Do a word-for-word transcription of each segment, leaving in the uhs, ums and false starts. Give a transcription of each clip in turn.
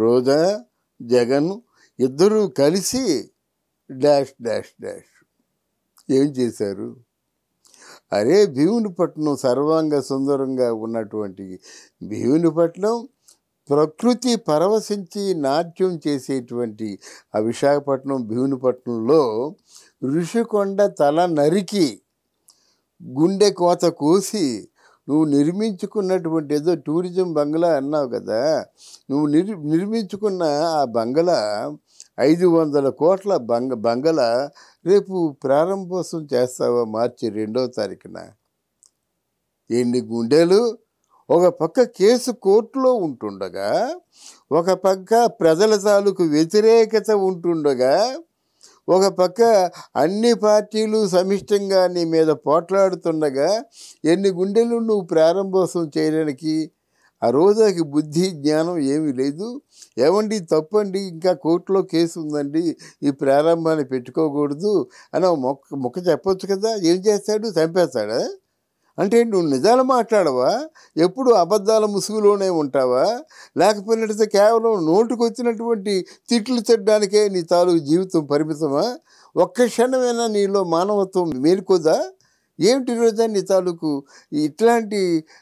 రోజా జగన్ ఇద్దరూ కలిసి dash dash dash ఏం చేశారు? అరే భీమునిపట్నం సర్వాంగ సుందరంగా ఉన్నటువంటి భీమునిపట్నం ప్రకృతి పరవశించి నాట్యం చేసేటువంటి ఆ విశాఖపట్నం భీమునిపట్నంలో ఋషికొండ తల నరికి గుండె కోత కోసి నువ్వు నిర్మించుకున్నటువంటి ఏదో టూరిజం బంగ్లా అన్నావు కదా, నువ్వు నిర్ నిర్మించుకున్న ఆ బంగ్లా ఐదు వందల కోట్ల బంగ బంగ్లా రేపు ప్రారంభోత్సవం చేస్తావా మార్చి రెండవ తారీఖున? ఎన్ని గుండెలు! ఒక పక్క కేసు కోర్టులో ఉంటుండగా, ఒక పక్క ప్రజల తాలూకు వ్యతిరేకత ఉంటుండగా, ఒక పక్క అన్ని పార్టీలు సమిష్టంగా నీ మీద పోట్లాడుతుండగా ఎన్ని గుండెలు నువ్వు ప్రారంభోత్సవం చేయడానికి? ఆ రోజుకి బుద్ధి జ్ఞానం ఏమీ లేదు. ఏమండి తప్పండి, ఇంకా కోర్టులో కేసు ఉందండి, ఈ ప్రారంభాన్ని పెట్టుకోకూడదు అని మొక్క మొక్క చెప్పొచ్చు కదా. ఏం చేస్తాడు? చంపేస్తాడా? అంటే నువ్వు నిజాలు మాట్లాడవా? ఎప్పుడు అబద్ధాల ముసుగులోనే ఉంటావా? లేకపోయినట్లయితే కేవలం నోటుకు వచ్చినటువంటి తిట్లు తిట్టడానికే నీ తాలూకు జీవితం పరిమితమా? ఒక్క క్షణమైనా నీలో మానవత్వం మేలుకోదా? ఏమిటి రోజా నీ తాలూకు ఇట్లాంటి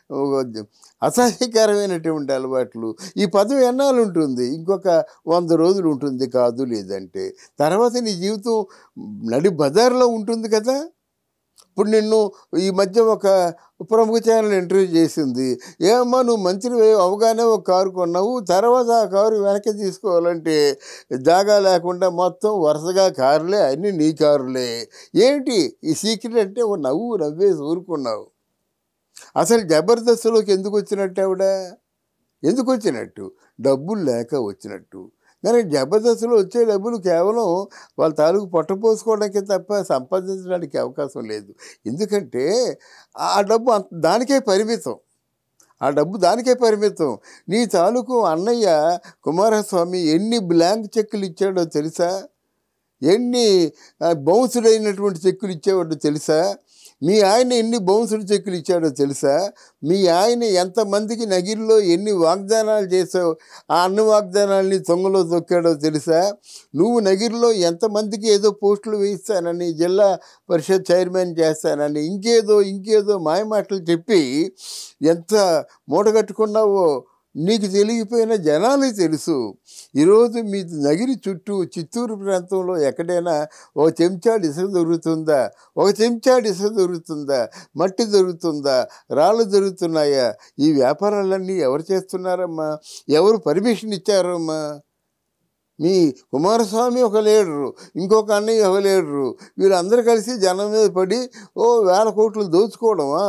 అసహ్యకరమైనటువంటి అలవాట్లు? ఈ పదవి ఎన్నాళ్ళు ఉంటుంది? ఇంకొక వంద రోజులు ఉంటుంది కాదు లేదంటే. తర్వాత నీ జీవితం నడి బజార్లో ఉంటుంది కదా. ఇప్పుడు నిన్ను ఈ మధ్య ఒక ప్రముఖ ఛానల్ ఇంటర్వ్యూ చేసింది. ఏమమ్మా నువ్వు మంత్రి అవగానే ఒక కారు కొన్నావు, తర్వాత ఆ కారు వెనక్కి తీసుకోవాలంటే జాగా లేకుండా మొత్తం వరుసగా కారులే, అన్నీ నీ కారులే. ఏంటి ఈ సీక్రెట్ అంటే ఓ నవ్వు నవ్వేసి ఊరుకున్నావు. అసలు జబర్దస్త్లోకి ఎందుకు వచ్చినట్టు ఆవిడ? ఎందుకు వచ్చినట్టు? డబ్బులు లేక వచ్చినట్టు. కానీ జబర్దస్త్లో వచ్చే డబ్బులు కేవలం వాళ్ళ తాలూకు పొట్టపోసుకోవడానికి తప్ప సంపాదించడానికి అవకాశం లేదు. ఎందుకంటే ఆ డబ్బు అంత దానికే పరిమితం. ఆ డబ్బు దానికే పరిమితం. నీ తాలూకు అన్నయ్య కుమారస్వామి ఎన్ని బ్లాంక్ చెక్కులు ఇచ్చాడో తెలుసా? ఎన్ని బౌన్సుడ్ అయినటువంటి చెక్కులు ఇచ్చేవాడో తెలుసా? మీ ఆయన ఎన్ని బౌన్సుడ్ చెక్కులు ఇచ్చాడో తెలుసా? మీ ఆయన ఎంతమందికి నగిరిలో ఎన్ని వాగ్దానాలు చేసావు, ఆ అన్ని వాగ్దానాలని తొంగలో తొక్కాడో తెలుసా? నువ్వు నగిరిలో ఎంతమందికి ఏదో పోస్టులు వేయిస్తానని, జిల్లా పరిషత్ చైర్మన్ చేస్తానని, ఇంకేదో ఇంకేదో మాయమాటలు చెప్పి ఎంత మూటగట్టుకున్నావో నీకు తెలియపోయిన జనానికి తెలుసు. ఈరోజు మీ నగిరి చుట్టూ చిత్తూరు ప్రాంతంలో ఎక్కడైనా ఒక చెంచాడు ఇసుక దొరుకుతుందా? ఒక చెంచాడు ఇసుక దొరుకుతుందా? మట్టి దొరుకుతుందా? రాళ్ళు దొరుకుతున్నాయా? ఈ వ్యాపారాలన్నీ ఎవరు చేస్తున్నారమ్మా? ఎవరు పర్మిషన్ ఇచ్చారమ్మా? మీ కుమారస్వామి ఒక లీడరు, ఇంకొక అన్నయ్య ఒక లీడరు, వీళ్ళందరూ కలిసి జనం మీద పడి ఓ వేల కోట్లు దోచుకోవడమా?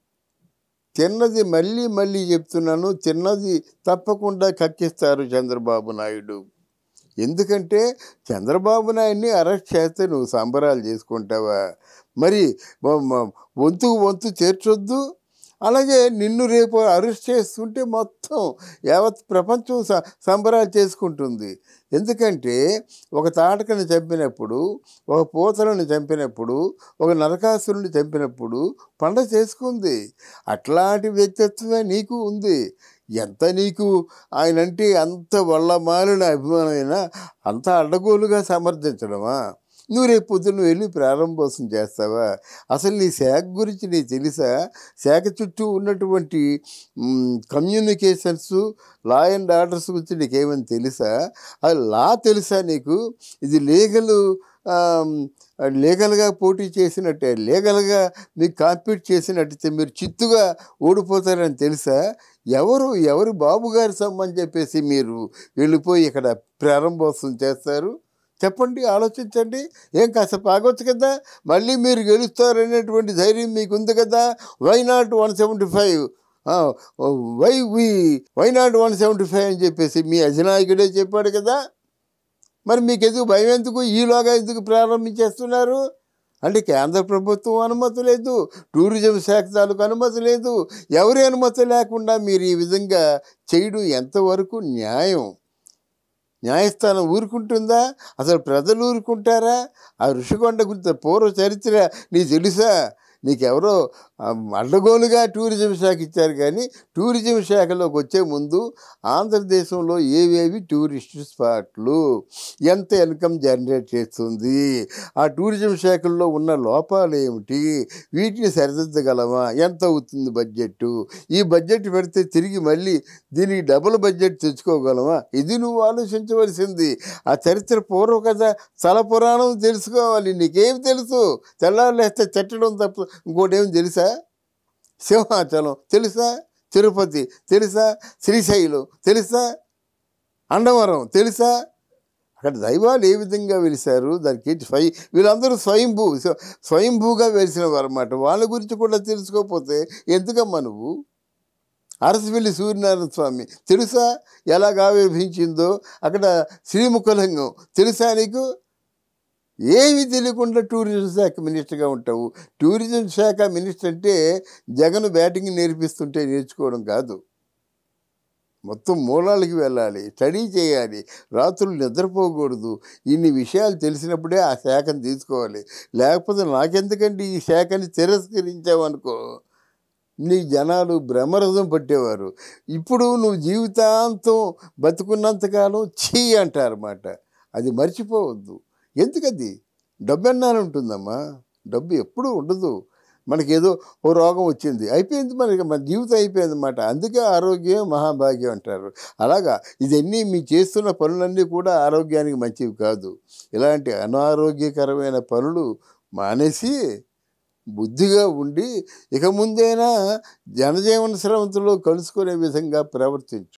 చిన్నది మళ్ళీ మళ్ళీ చెప్తున్నాను, చిన్నది తప్పకుండా కక్కిస్తారు చంద్రబాబు నాయుడు. ఎందుకంటే చంద్రబాబు నాయుడిని అరెస్ట్ చేస్తే నువ్వు సంబరాలు చేసుకుంటావా? మరి వంతుకు వంతు చేర్చొద్దు. అలాగే నిన్ను రేపు అరెస్ట్ చేస్తుంటే మొత్తం యావత్ ప్రపంచం స సంబరాలు చేసుకుంటుంది. ఎందుకంటే ఒక తాటకని చంపినప్పుడు, ఒక పూతలను చంపినప్పుడు, ఒక నరకాసురుని చంపినప్పుడు పండగ చేసుకుంది. అట్లాంటి వ్యక్తిత్వమే నీకు ఉంది. ఎంత నీకు ఆయనంటే అంత వల్లమాలిన అభిమానమైనా అంత అడ్డగోలుగా సమర్థించడమా? నువ్వు రేపు పొద్దున్న వెళ్ళి ప్రారంభోత్సవం చేస్తావా? అసలు నీ శాఖ గురించి నీకు తెలుసా? శాఖ చుట్టూ ఉన్నటువంటి కమ్యూనికేషన్స్, లా అండ్ ఆర్డర్స్ గురించి నీకేమైనా తెలుసా? అది లా తెలుసా నీకు? ఇది లీగల్ లీగల్గా పోటీ చేసినట్టే, లీగల్గా మీకు కాంపీట్ చేసినట్టయితే మీరు చిత్తుగా ఓడిపోతారని తెలుసా? ఎవరు ఎవరు బాబు గారి సొమ్మని చెప్పేసి మీరు వెళ్ళిపోయి ఇక్కడ ప్రారంభోత్సవం చేస్తారు? చెప్పండి, ఆలోచించండి. ఏం కాసేపు ఆగొచ్చు కదా? మళ్ళీ మీరు గెలుస్తారనేటువంటి ధైర్యం మీకు ఉంది కదా? Why not one seventy five why వి why not one seventy five అని చెప్పేసి మీ అధినాయకుడే చెప్పాడు కదా. మరి మీకు ఎందుకు భయం? ఎందుకు ఈలోగా ఎందుకు ప్రారంభించేస్తున్నారు? అంటే కేంద్ర ప్రభుత్వం అనుమతి లేదు, టూరిజం శాఖ తాలూకు అనుమతి లేదు, ఎవరి అనుమతి లేకుండా మీరు ఈ విధంగా చేయడం ఎంతవరకు న్యాయం? న్యాయస్థానం ఊరుకుంటుందా? అసలు ప్రజలు ఊరుకుంటారా? ఆ ఋషికొండ గురించి పూర్వ చరిత్ర నీకు తెలుసా? నీకెవరో ఆ, అడ్డగోలుగా టూరిజం శాఖ ఇచ్చారు కానీ టూరిజం శాఖలోకి వచ్చే ముందు ఆంధ్రదేశంలో ఏవేవి టూరిస్ట్ స్పాట్లు, ఎంత ఇన్కమ్ జనరేట్ చేస్తుంది, ఆ టూరిజం శాఖల్లో ఉన్న లోపాలు ఏమిటి, వీటిని సరిదిద్దగలమా, ఎంత అవుతుంది బడ్జెట్, ఈ బడ్జెట్ పెడితే తిరిగి మళ్ళీ దీనికి డబుల్ బడ్జెట్ తెచ్చుకోగలమా, ఇది నువ్వు ఆలోచించవలసింది. ఆ చరిత్ర పూర్వకథ స్థల పురాణం తెలుసుకోవాలి. నీకేం తెలుసు? తెల్లారులేస్తే చెట్టడం తప్ప ఇంకోటి ఏమి తెలుసా? సింహాచలం తెలుసా? తిరుపతి తెలుసా? శ్రీశైలం తెలుసా? అండవరం తెలుసా? అక్కడ దైవాలు ఏ విధంగా వెలిశారు, దానికి ఏంటి స్వయం, వీళ్ళందరూ స్వయంభూ స్వయంభూగా వెలిసినవారు అన్నమాట. వాళ్ళ గురించి కూడా తెలుసుకోకపోతే ఎందుకమ్మా నువ్వు? అరసవెల్లి సూర్యనారాయణ స్వామి తెలుసా ఎలాగ ఆవిర్భించిందో? అక్కడ శ్రీముఖలింగం తెలుసా నీకు? ఏమీ తెలియకుండా టూరిజం శాఖ మినిస్టర్గా ఉంటావు. టూరిజం శాఖ మినిస్టర్ అంటే జగన్ బ్యాటింగ్ నేర్పిస్తుంటే నేర్చుకోవడం కాదు, మొత్తం మూలాలకి వెళ్ళాలి, స్టడీ చేయాలి, రాత్రులు నిద్రపోకూడదు. ఇన్ని విషయాలు తెలిసినప్పుడే ఆ శాఖను తీసుకోవాలి. లేకపోతే నాకెందుకంటే ఈ శాఖని తిరస్కరించావనుకో, నీ జనాలు బ్రహ్మరథం పట్టేవారు. ఇప్పుడు నువ్వు జీవితాంతం బతుకున్నంతకాలం చీ అంటారన్నమాట. అది మర్చిపోవద్దు. ఎందుకది? డబ్బు ఎన్నాళ్ళు ఉంటుందమ్మా? డబ్బు ఎప్పుడూ ఉండదు. మనకేదో ఓ రోగం వచ్చింది, అయిపోయింది, మనకి మన జీవితం అయిపోయింది అన్నమాట. అందుకే ఆరోగ్యం మహాభాగ్యం అంటారు. అలాగా ఇదన్నీ మీ చేస్తున్న పనులన్నీ కూడా ఆరోగ్యానికి మంచివి కాదు. ఇలాంటి అనారోగ్యకరమైన పనులు మానేసి బుద్ధిగా ఉండి ఇక ముందైనా జనజీవన స్రవంతిలో కలుసుకునే విధంగా ప్రవర్తించు.